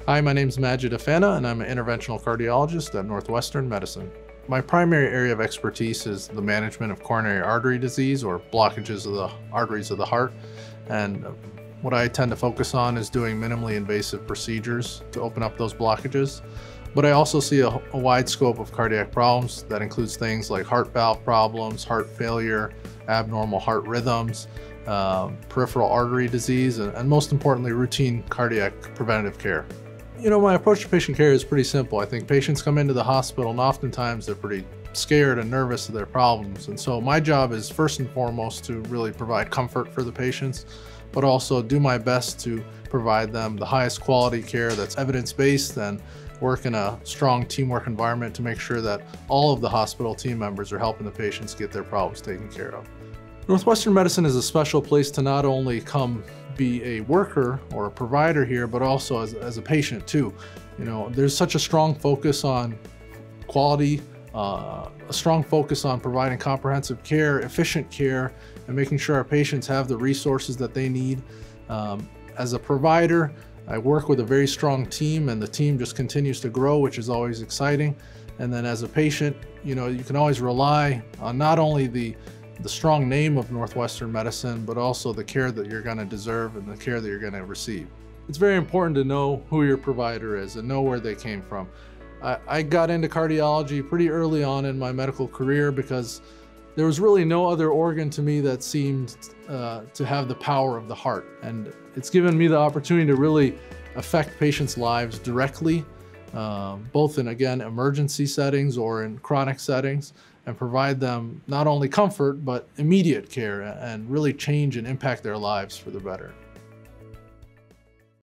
Hi, my name is Majed Afana, and I'm an interventional cardiologist at Northwestern Medicine. My primary area of expertise is the management of coronary artery disease, or blockages of the arteries of the heart. And what I tend to focus on is doing minimally invasive procedures to open up those blockages. But I also see a wide scope of cardiac problems that includes things like heart valve problems, heart failure, abnormal heart rhythms, peripheral artery disease, and most importantly, routine cardiac preventative care. You know, my approach to patient care is pretty simple. I think patients come into the hospital and oftentimes they're pretty scared and nervous of their problems. And so my job is first and foremost to really provide comfort for the patients, but also do my best to provide them the highest quality care that's evidence-based and work in a strong teamwork environment to make sure that all of the hospital team members are helping the patients get their problems taken care of. Northwestern Medicine is a special place to not only come be a worker or a provider here, but also as a patient too. You know, there's such a strong focus on quality, a strong focus on providing comprehensive care, efficient care, and making sure our patients have the resources that they need. As a provider, I work with a very strong team, and the team just continues to grow, which is always exciting. And then as a patient, you know, you can always rely on not only the strong name of Northwestern Medicine, but also the care that you're going to deserve and the care that you're going to receive. It's very important to know who your provider is and know where they came from. I got into cardiology pretty early on in my medical career because there was really no other organ to me that seemed to have the power of the heart. And it's given me the opportunity to really affect patients' lives directly, both in, again, emergency settings or in chronic settings, and provide them not only comfort, but immediate care and really change and impact their lives for the better.